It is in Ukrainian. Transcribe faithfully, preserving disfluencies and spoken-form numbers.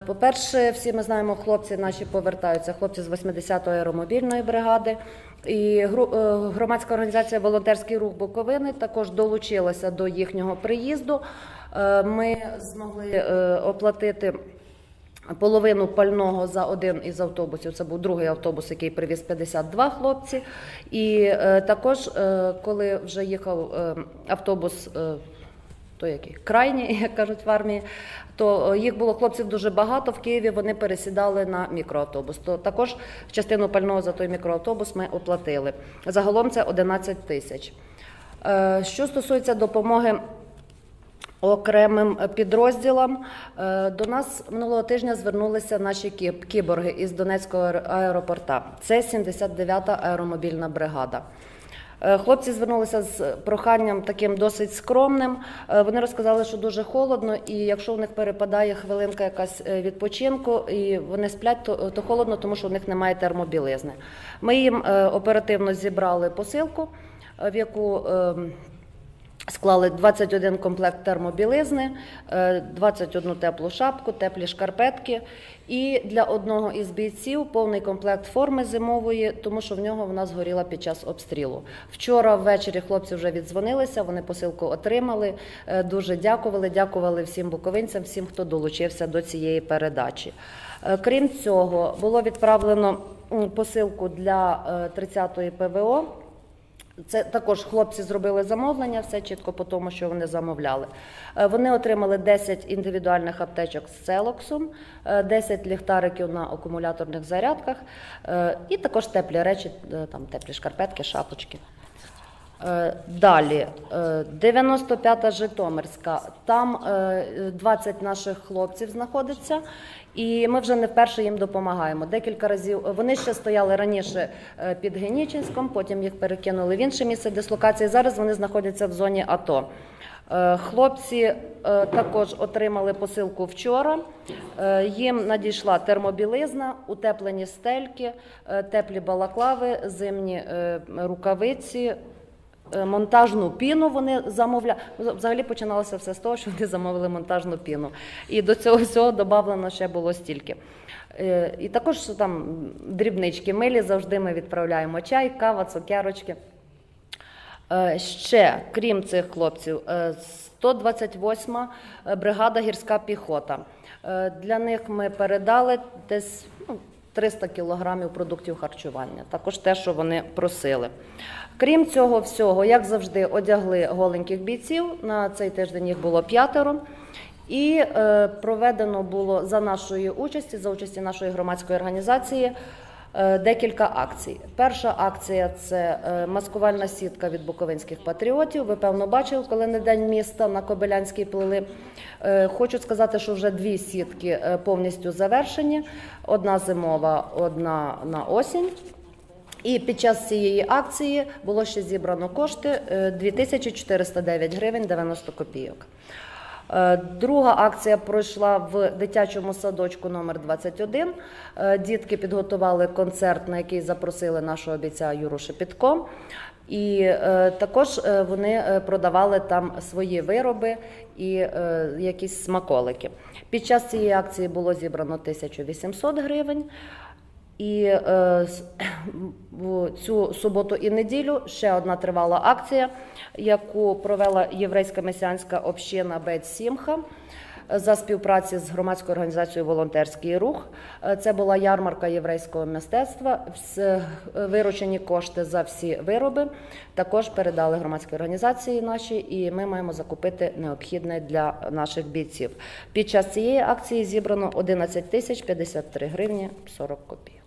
По-перше, всі ми знаємо, хлопці наші повертаються, хлопці з восьмидесятої аеромобільної бригади. І громадська організація «Волонтерський рух Буковини» також долучилася до їхнього приїзду. Ми змогли оплатити половину пального за один із автобусів. Це був другий автобус, який привіз п'ятдесят два хлопці. І також, коли вже їхав автобус, той який крайній, як кажуть в армії, то їх було хлопців дуже багато в Києві, вони пересідали на мікроавтобус. То також частину пального за той мікроавтобус ми оплатили. Загалом це одинадцять тисяч. Що стосується допомоги окремим підрозділам, до нас минулого тижня звернулися наші кіборги із Донецького аеропорта. Це сімдесят дев'ята аеромобільна бригада. Хлопці звернулися з проханням таким досить скромним. Вони розказали, що дуже холодно, і якщо у них перепадає хвилинка якась відпочинку, і вони сплять, то, то холодно, тому що у них немає термобілизни. Ми їм оперативно зібрали посилку, в яку склали двадцять один комплект термобілизни, двадцять одну теплу шапку, теплі шкарпетки і для одного із бійців повний комплект форми зимової, тому що в нього вона згоріла під час обстрілу. Вчора ввечері хлопці вже віддзвонилися, вони посилку отримали, дуже дякували, дякували всім буковинцям, всім, хто долучився до цієї передачі. Крім цього, було відправлено посилку для тридцятої ПВО. Це також хлопці зробили замовлення, все чітко по тому, що вони замовляли. Вони отримали десять індивідуальних аптечок з целоксом, десять ліхтариків на акумуляторних зарядках і також теплі речі, там теплі шкарпетки, шапочки. Далі, дев'яносто п'ята Житомирська, там двадцять наших хлопців знаходиться, і ми вже не вперше їм допомагаємо. Декілька разів, вони ще стояли раніше під Генічинськом, потім їх перекинули в інше місце дислокації, зараз вони знаходяться в зоні АТО. Хлопці також отримали посилку вчора, їм надійшла термобілизна, утеплені стельки, теплі балаклави, зимні рукавиці, монтажну піну вони замовляли. Взагалі починалося все з того, що вони замовили монтажну піну. І до цього всього додавлено ще було стільки. І також там дрібнички милі, завжди ми відправляємо чай, кава, цукерочки. Ще, крім цих хлопців, сто двадцять восьма бригада гірська піхота. Для них ми передали десь ну, триста кілограмів продуктів харчування, також те, що вони просили. Крім цього всього, як завжди, одягли голеньких бійців, на цей тиждень їх було п'ятеро, і е, проведено було за нашої участі, за участі нашої громадської організації, е, декілька акцій. Перша акція – це е, маскувальна сітка від буковинських патріотів. Ви, певно, бачили, коли на День міста на Кобилянській плели. Е, хочу сказати, що вже дві сітки е, повністю завершені. Одна зимова, одна на осінь. І під час цієї акції було ще зібрано кошти дві тисячі чотириста дев'ять гривень дев'яносто копійок. Друга акція пройшла в дитячому садочку номер двадцять один. Дітки підготували концерт, на який запросили нашого бійця Юру Шепітко. І е, також вони продавали там свої вироби і е, якісь смаколики. Під час цієї акції було зібрано тисячу вісімсот гривень. І е, в цю суботу і неділю ще одна тривала акція, яку провела єврейська месіанська община Бейт Сімха за співпраці з громадською організацією «Волонтерський рух». Це була ярмарка єврейського мистецтва. Виручені кошти за всі вироби також передали громадській організації наші, і ми маємо закупити необхідне для наших бійців. Під час цієї акції зібрано одинадцять тисяч п'ятдесят три гривні сорок копійок.